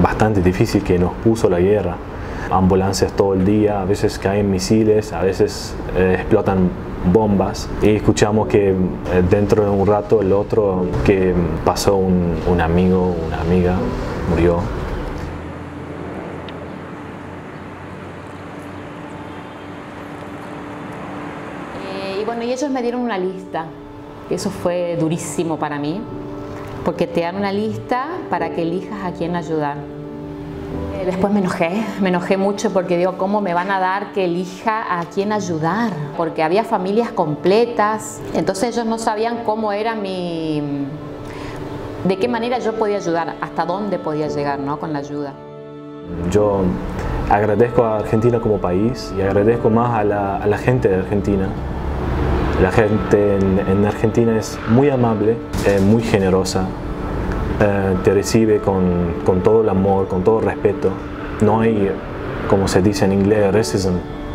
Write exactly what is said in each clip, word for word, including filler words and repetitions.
bastante difícil que nos puso la guerra. Ambulancias todo el día, a veces caen misiles, a veces eh, explotan bombas y escuchamos que eh, dentro de un rato el otro que pasó un, un amigo, una amiga, murió. Eh, y bueno, y ellos me dieron una lista. Eso fue durísimo para mí, porque te dan una lista para que elijas a quién ayudar. Después me enojé, me enojé mucho porque digo, ¿cómo me van a dar que elija a quién ayudar? Porque había familias completas, entonces ellos no sabían cómo era mi... de qué manera yo podía ayudar, hasta dónde podía llegar, ¿no?, con la ayuda. Yo agradezco a Argentina como país y agradezco más a la, a la gente de Argentina. La gente en, en Argentina es muy amable, eh, muy generosa. Eh, te recibe con, con todo el amor, con todo el respeto. No hay, como se dice en inglés, racism.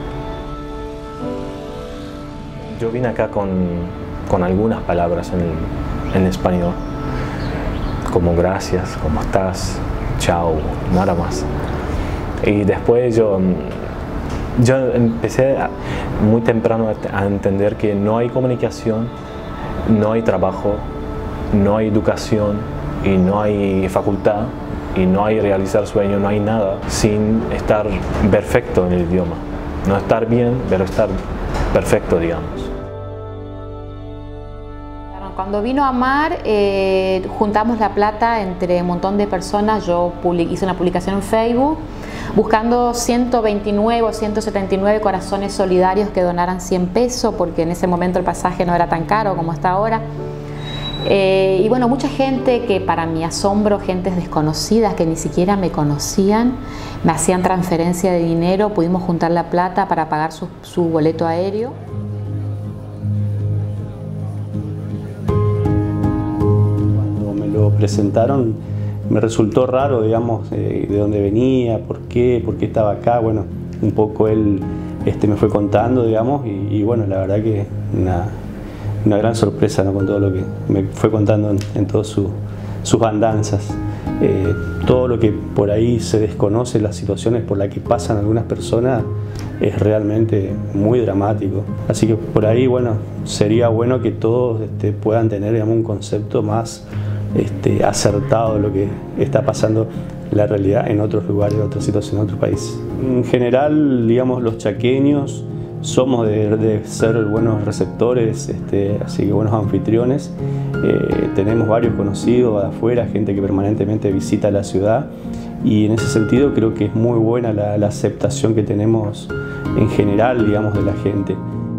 Yo vine acá con, con algunas palabras en, en español, como gracias, cómo estás, chao, nada más. Y después yo, yo empecé a, muy temprano a entender que no hay comunicación, no hay trabajo, no hay educación, y no hay facultad, y no hay realizar sueños, no hay nada sin estar perfecto en el idioma. No estar bien, pero estar perfecto, digamos. Cuando vino Amar, eh, juntamos la plata entre un montón de personas. Yo hice una publicación en Facebook buscando ciento veintinueve o ciento setenta y nueve corazones solidarios que donaran cien pesos, porque en ese momento el pasaje no era tan caro como está ahora. Eh, y bueno, mucha gente que, para mi asombro, gentes desconocidas que ni siquiera me conocían, me hacían transferencia de dinero, pudimos juntar la plata para pagar su, su boleto aéreo. Cuando me lo presentaron me resultó raro, digamos, eh, de dónde venía, por qué, por qué estaba acá. Bueno, un poco él este, me fue contando, digamos, y, y bueno, la verdad que una... una gran sorpresa, ¿no?, con todo lo que me fue contando en, en todas su, sus andanzas. Eh, todo lo que por ahí se desconoce, las situaciones por las que pasan algunas personas, es realmente muy dramático. Así que por ahí, bueno, sería bueno que todos este, puedan tener, digamos, un concepto más este, acertado de lo que está pasando la realidad en otros lugares, en otras situaciones, en otros países. En general, digamos, los chaqueños somos de, de ser buenos receptores, este, así que buenos anfitriones. Eh, tenemos varios conocidos de afuera, gente que permanentemente visita la ciudad, y en ese sentido creo que es muy buena la, la aceptación que tenemos en general, digamos, de la gente.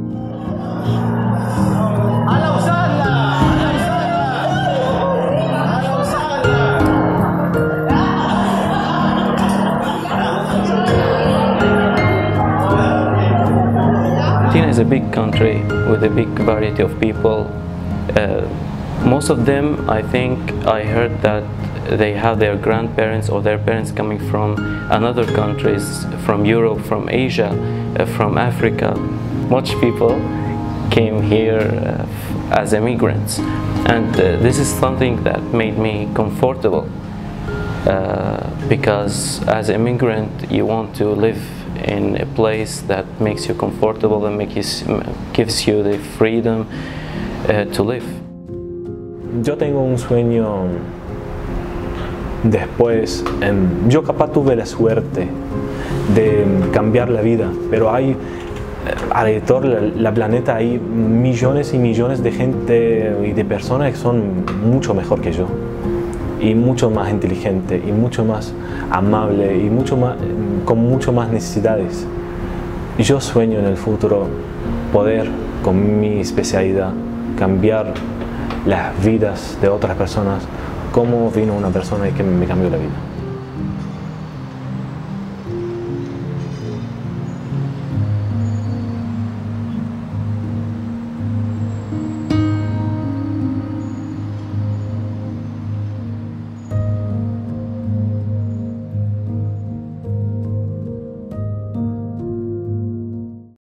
Argentina is a big country with a big variety of people. Uh, most of them, I think, I heard that they have their grandparents or their parents coming from another countries, from Europe, from Asia, uh, from Africa. Much people came here uh, as immigrants, and uh, this is something that made me comfortable, uh, because as an immigrant you want to live in a place that makes you comfortable and make you, gives you the freedom uh, to live. Yo tengo un sueño después. Eh, yo capaz tuve la suerte de cambiar la vida, pero hay alrededor la, la planeta hay millones y millones de gente y de personas que son mucho mejor que yo, y mucho más inteligente y mucho más amable y mucho más, con mucho más necesidades. Y yo sueño en el futuro poder, con mi especialidad, cambiar las vidas de otras personas como vino una persona y que me cambió la vida.